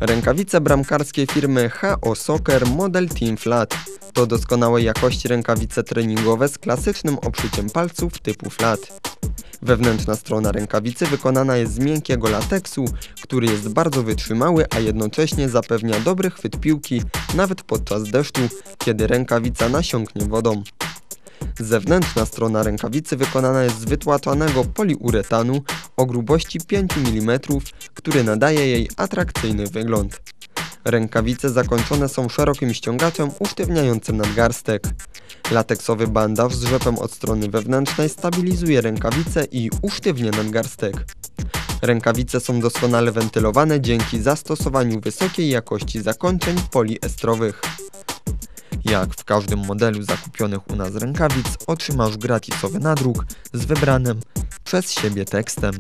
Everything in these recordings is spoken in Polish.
Rękawice bramkarskie firmy HO Soccer Model Team Flat to doskonałej jakości rękawice treningowe z klasycznym obszyciem palców typu flat. Wewnętrzna strona rękawicy wykonana jest z miękkiego lateksu, który jest bardzo wytrzymały, a jednocześnie zapewnia dobry chwyt piłki nawet podczas deszczu, kiedy rękawica nasiąknie wodą. Zewnętrzna strona rękawicy wykonana jest z wytłaczanego poliuretanu o grubości 5 mm, który nadaje jej atrakcyjny wygląd. Rękawice zakończone są szerokim ściągaczem usztywniającym nadgarstek. Lateksowy bandaż z rzepem od strony wewnętrznej stabilizuje rękawicę i usztywnia nadgarstek. Rękawice są doskonale wentylowane dzięki zastosowaniu wysokiej jakości zakończeń poliestrowych. Jak w każdym modelu zakupionych u nas rękawic, otrzymasz gratisowy nadruk z wybranym przez siebie tekstem.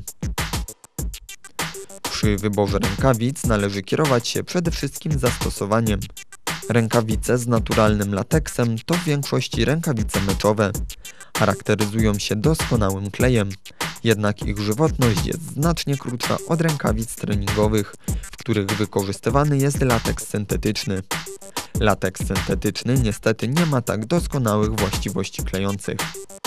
Przy wyborze rękawic należy kierować się przede wszystkim zastosowaniem. Rękawice z naturalnym lateksem to w większości rękawice meczowe. Charakteryzują się doskonałym klejem, jednak ich żywotność jest znacznie krótsza od rękawic treningowych, w których wykorzystywany jest lateks syntetyczny. Lateks syntetyczny niestety nie ma tak doskonałych właściwości klejących.